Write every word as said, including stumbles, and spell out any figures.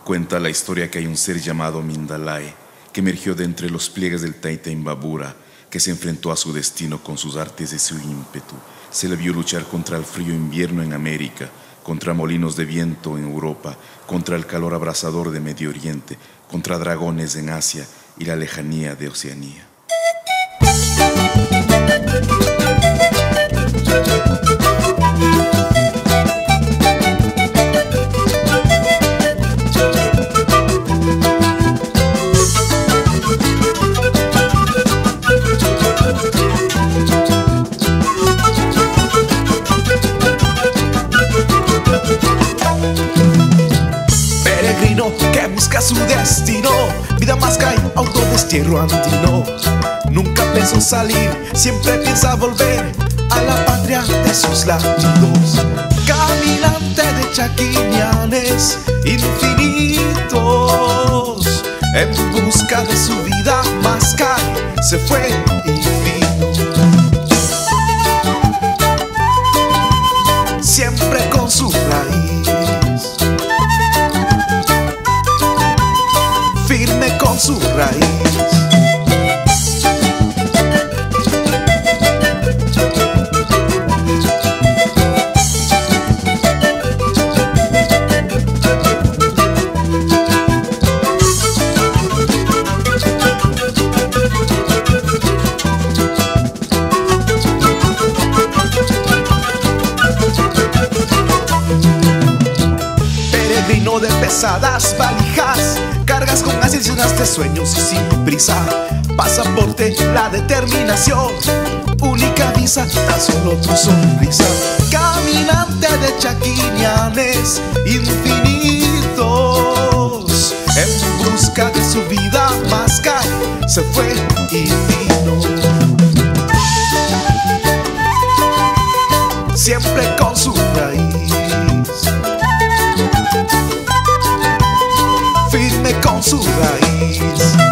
Cuenta la historia que hay un ser llamado Mindalae que emergió de entre los pliegues del Taita Imbabura, que se enfrentó a su destino con sus artes y su ímpetu. Se le vio luchar contra el frío invierno en América, contra molinos de viento en Europa, contra el calor abrasador de Medio Oriente, contra dragones en Asia y la lejanía de Oceanía. Que busca su destino, vida más que hay autodestierro andino. Nunca pensó salir, siempre piensa volver a la patria de sus latidos. Caminante de chaquinianes infinitos, en busca de su vida más que hay, se fue y vino. Siempre con su raíz, firme con su raíz. Peregrino de pesadas valijas, cargas con ansias llenas de sueños y sin prisa. Pasaporte, la determinación, única visa, tan solo tu sonrisa. Caminante de chaquinianes infinitos, en busca de su vida más que hay, se fue y vino. Siempre con su raíz, firme con su raíz.